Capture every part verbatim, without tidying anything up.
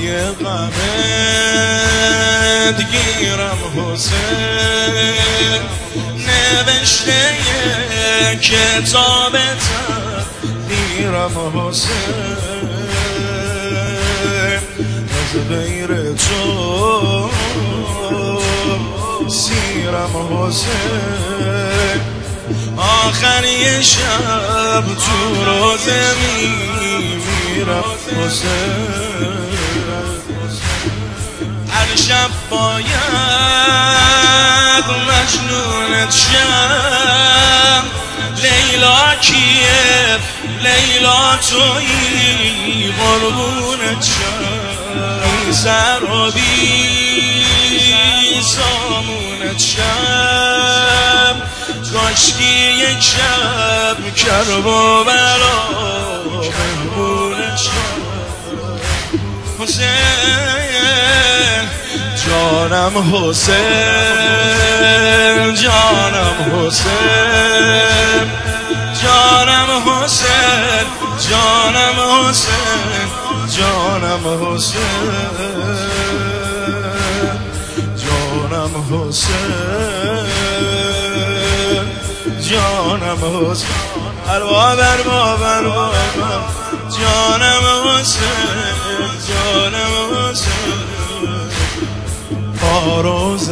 پای غمت گیرم حسین، نوشته کتابت میرم حسین، از غیر تو سیرم حسین، آخر یه شب تو روزه میمیرم حسین، هر شب باید مجنونت شم، لیلا کیه لیلا تویی قربونت شم، سر و بی سامونت شم، کاشکی یک شب کرب و بلا مهمونت شم حسین، جانم حسین، جانم حسین، جانم حسین، جانم حسین، جانم حسین، جانم حسین، جانم حسین، ارباب ارباب ارباب، جانم حسین، جانم حسین، با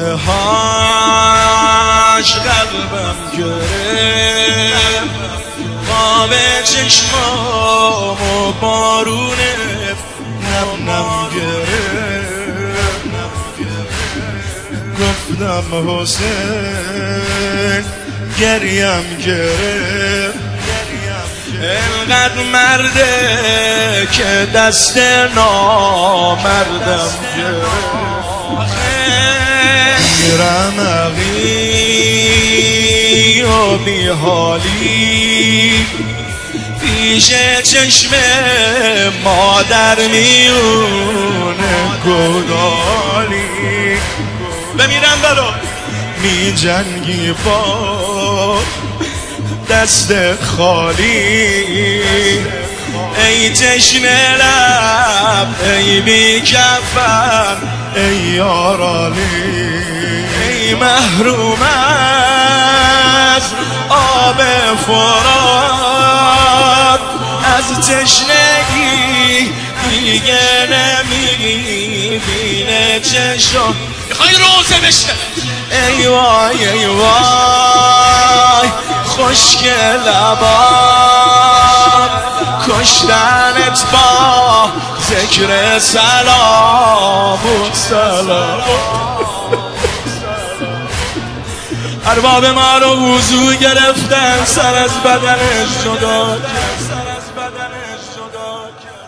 روزهاش قلبم گرفت، خواب چشمام و بارونه نم نم گرفت، گفتم حسین گریم گرفت، اینقدر مرده که دست نامردم گرفت، میرم عقی و بی حالی پیش چشم مادر میونه گدالی، بمیرم برا می جنگی با دست خالی، ای تشنه لب ای بی کفن ای یارالی، ای محروم از آب فرات، از تشنگی دیگه نمیبینه چشم، میخوای روزه بشه ای وای ای وای، خشک لبات کشتنت با ذکر سلام و سلام، ارباب ما رو وضو گرفتن، سر از بدنش جدا کرد، سر از بدنش جدا کرد.